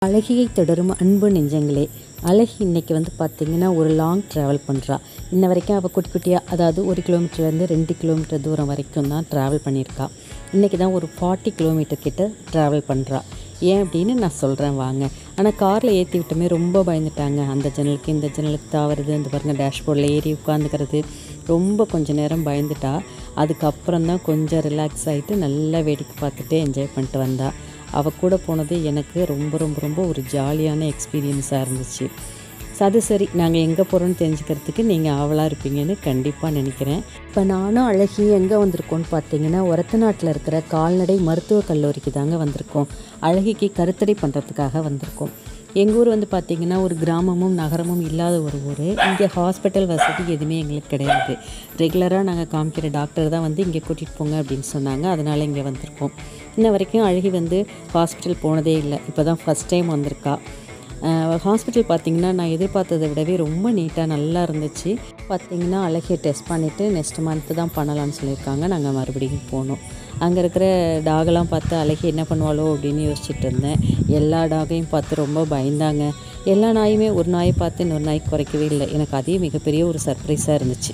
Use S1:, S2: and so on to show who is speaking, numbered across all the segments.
S1: அழகியை தொடரும் அன்பு நெஞ்சங்களே, அழகி இன்றைக்கி வந்து பார்த்திங்கன்னா ஒரு லாங் ட்ராவல் பண்ணுறா. இன்ன வரைக்கும் அவள் குட்டி குட்டியாக, அதாவது 1 கிலோமீட்டர்லேருந்து 2 கிலோமீட்டர் தூரம் வரைக்கும் தான் ட்ராவல் பண்ணியிருக்கா. இன்றைக்கி தான் ஒரு 40 கிலோமீட்டர் கிட்ட ட்ராவல் பண்ணுறா. ஏன் அப்படின்னு நான் சொல்கிறேன் வாங்க. ஆனால் காரில் ஏற்றி விட்டோமே ரொம்ப பயந்துட்டாங்க. அந்த ஜன்னலுக்கு இந்த ஜன்னலுக்கு தாவறது, இந்த பாருங்கள் டேஷ்போர்டில் ஏறி உட்காந்துக்கிறது, ரொம்ப கொஞ்சம் நேரம் பயந்துட்டா. அதுக்கப்புறம் தான் கொஞ்சம் ரிலாக்ஸ் ஆகிட்டு நல்லா வேடிக்கை பார்த்துட்டு என்ஜாய் பண்ணிட்டு வந்தா. அவள் கூட போனது எனக்கு ரொம்ப ரொம்ப ரொம்ப ஒரு ஜாலியான எக்ஸ்பீரியன்ஸாக இருந்துச்சு. அது சரி, நாங்கள் எங்கே போகிறோன்னு தெரிஞ்சுக்கிறதுக்கு நீங்கள் ஆவலாக இருப்பீங்கன்னு கண்டிப்பாக நினைக்கிறேன். இப்போ நானும் அழகியும் எங்கே வந்திருக்கோன்னு பார்த்தீங்கன்னா, ஒரத்தநாட்டில் இருக்கிற கால்நடை மருத்துவக் கல்லூரிக்கு தாங்க வந்திருக்கோம். அழகிக்கு கருத்தடை பண்ணுறதுக்காக வந்திருக்கோம். எங்கள் ஊர் வந்து பார்த்திங்கன்னா ஒரு கிராமமும் நகரமும் இல்லாத ஒரு ஊர். இங்கே ஹாஸ்பிட்டல் வசதி எதுவுமே எங்களுக்கு கிடையாது. ரெகுலராக நாங்கள் காமிக்கிற டாக்டர் தான் வந்து இங்கே கூட்டிகிட்டு போங்க அப்படின்னு சொன்னாங்க. அதனால் இங்கே வந்திருக்கோம். இன்ன வரைக்கும் அழகி வந்து ஹாஸ்பிட்டல் போனதே இல்லை. இப்போ தான் ஃபஸ்ட் டைம் வந்திருக்கா. ஹாஸ்பிட்டல் பார்த்திங்கன்னா நான் எதிர்பார்த்ததை விடவே ரொம்ப நீட்டாக நல்லா இருந்துச்சு. பார்த்திங்கன்னா அழகியை டெஸ்ட் பண்ணிவிட்டு நெக்ஸ்ட் மந்த்து தான் பண்ணலான்னு சொல்லியிருக்காங்க. நாங்கள் மறுபடியும் போனோம். அங்கே இருக்கிற டாகெல்லாம் பார்த்து அழகி என்ன பண்ணுவாளோ அப்படின்னு யோசிச்சுட்டு இருந்தேன். எல்லா டாகையும் பார்த்து ரொம்ப பயந்தாங்க. எல்லா நாயுமே ஒரு நாயை பார்த்து இன்னொரு நாய் குறைக்கவே இல்லை. எனக்கு அதே மிகப்பெரிய ஒரு சர்ப்ரைஸாக இருந்துச்சு.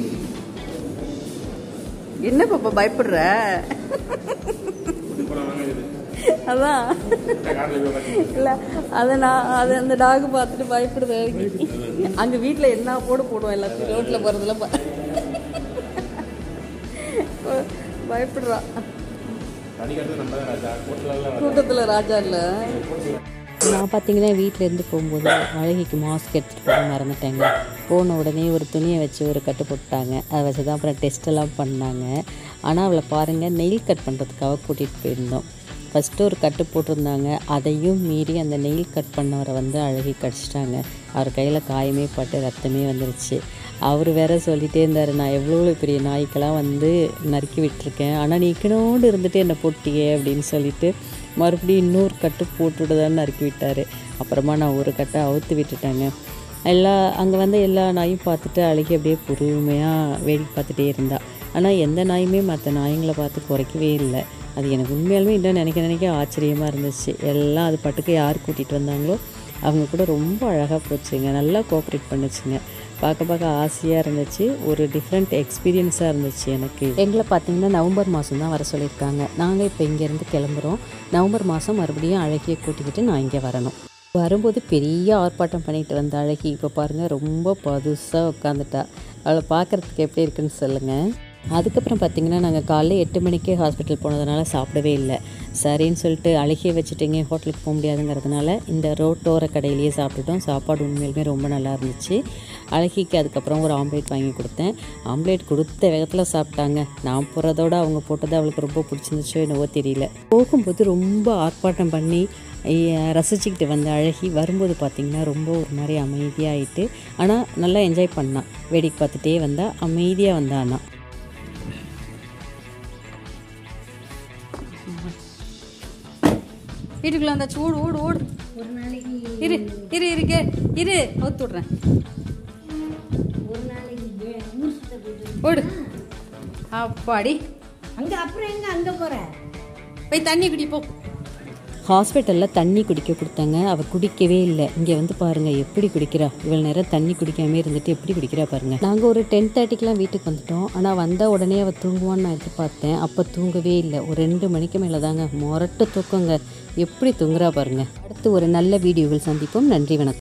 S1: என்ன பாப்பா பயப்படுற? அதான் இல்லை, அதை அந்த டாகு பார்த்துட்டு பயப்படுது. அங்கே வீட்டில் என்ன போடுவோம் எல்லாத்தையும் ரோட்டில் போகிறதுல பயப்படுறா. கூட்டத்தில் ராஜா இல்லை. நான் பார்த்தீங்கன்னா வீட்டிலேருந்து போகும்போது அழகிக்கு மாஸ்க் எடுத்துகிட்டு போக மறந்துட்டேங்க. போன உடனே ஒரு துணியை வச்சு ஒரு கட்டு போட்டாங்க. அதை வச்சு தான் அப்புறம் டெஸ்ட்டெல்லாம் பண்ணாங்க. ஆனால் அவளை பாருங்கள், நெயில் கட் பண்ணுறதுக்காக கூட்டிகிட்டு போயிருந்தோம். ஃபஸ்ட்டு ஒரு கட்டு போட்டிருந்தாங்க. அதையும் மீறி அந்த நெயில் கட் பண்ணவரை வந்து அழகி கடிச்சிட்டாங்க. அவர் கையில் காயமே பட்டு ரத்தமே வந்துருச்சு. அவர் வேற சொல்லிகிட்டே இருந்தார், நான் எவ்வளோ பெரிய நாய்க்கெல்லாம் வந்து நறுக்கி விட்டுருக்கேன், ஆனால் நீ இக்கனோடு இருந்துட்டு என்னை போட்டியே அப்படின்னு சொல்லிட்டு மறுபடியும் இன்னொரு கட்டு போட்டுவிட்டு தான் நறுக்கி விட்டார். அப்புறமா நான் ஒரு கட்டை அவுத்து விட்டுட்டேங்க. அங்கே வந்து எல்லா நாயும் பார்த்துட்டு அழகி அப்படியே பொறுமையாக வேடிக்கை பார்த்துட்டே இருந்தா. ஆனால் எந்த நாயுமே மற்ற நாய்ங்களை பார்த்து குறைக்கவே இல்லை. அது எனக்கு உண்மையாலுமே இன்னும் நினைக்க ஆச்சரியமாக இருந்துச்சு. எல்லாம் அது பாட்டுக்கு யார் கூட்டிகிட்டு வந்தாங்களோ அவங்க கூட ரொம்ப அழகாக போச்சுங்க. நல்லா கோஆப்ரேட் பண்ணுச்சுங்க. பார்க்க ஆசையாக இருந்துச்சு. ஒரு டிஃப்ரெண்ட் எக்ஸ்பீரியன்ஸாக இருந்துச்சு எனக்கு. எங்களை பார்த்திங்கன்னா நவம்பர் மாதம் தான் வர சொல்லியிருக்காங்க. நாங்கள் இப்போ இங்கேருந்து கிளம்புறோம். நவம்பர் மாதம் மறுபடியும் அழகியை கூட்டிக்கிட்டு நான் இங்கே வரணும். வரும்போது பெரிய ஆர்ப்பாட்டம் பண்ணிட்டு வந்த அழகி இப்போ பாருங்கள் ரொம்ப பதுசாக உட்காந்துட்டா. அவளை பார்க்குறதுக்கு எப்படி இருக்குன்னு சொல்லுங்கள். அதுக்கப்புறம் பார்த்திங்கன்னா நாங்கள் காலைல 8 மணிக்கே ஹாஸ்பிட்டல் போனதுனால சாப்பிடவே இல்லை. சரின்னு சொல்லிட்டு அழகியை வச்சுட்டு ஹோட்டலுக்கு போக முடியாதுங்கிறதுனால இந்த ரோட்டோர கடையிலேயே சாப்பிட்டுட்டோம். சாப்பாடு உண்மையிலுமே ரொம்ப நல்லா இருந்துச்சு. அழகிக்கு அதுக்கப்புறம் ஒரு ஆம்லேட் வாங்கி கொடுத்தேன். ஆம்லேட் கொடுத்த வேகத்தில் சாப்பிட்டாங்க. நான் போகிறதோட அவங்க போட்டது அவளுக்கு ரொம்ப பிடிச்சிருந்துச்சோ என்னவோ தெரியல. போகும்போது ரொம்ப ஆர்ப்பாட்டம் பண்ணி ரசிச்சுக்கிட்டு வந்த அழகி வரும்போது பார்த்திங்கன்னா ரொம்ப ஒரு மாதிரி அமைதியாகிட்டு, ஆனால் நல்லா என்ஜாய் பண்ணான். வேடிக்கை பார்த்துட்டே வந்தா, அமைதியாக வந்தான்னா. வீட்டுக்குள்ள வந்தாச்சு. ஓடு ஓடு ஓடு. ஒரு நாளைக்கு இரு இரு இருக்கே இரு ஒத்து விட்றேன். ஒரு நாளைக்கு ஓடு. அப்பாடி அங்கே அப்புறம் எங்கே அங்கே போகிற? போய் தண்ணி குடிப்போம். ஹாஸ்பிட்டலில் தண்ணி குடிக்க கொடுத்தாங்க. அவள் குடிக்கவே இல்லை. இங்கே வந்து பாருங்கள் எப்படி குடிக்கிறா. இவ்வளோ நேரம் தண்ணி குடிக்காமே இருந்துட்டு எப்படி குடிக்கிறா பாருங்கள். நாங்கள் ஒரு 10:30க்கெலாம் வீட்டுக்கு வந்துட்டோம். ஆனால் வந்த உடனே அவள் தூங்குவான்னு நான் எதிர்பார்த்தேன். அப்போ தூங்கவே இல்லை. ஒரு 2 மணிக்கு மேலே தாங்க மொரட்டு தூக்கங்க. எப்படி தூங்குறா பாருங்கள். அடுத்து ஒரு நல்ல வீடியோவில் சந்திப்போம். நன்றி, வணக்கம்.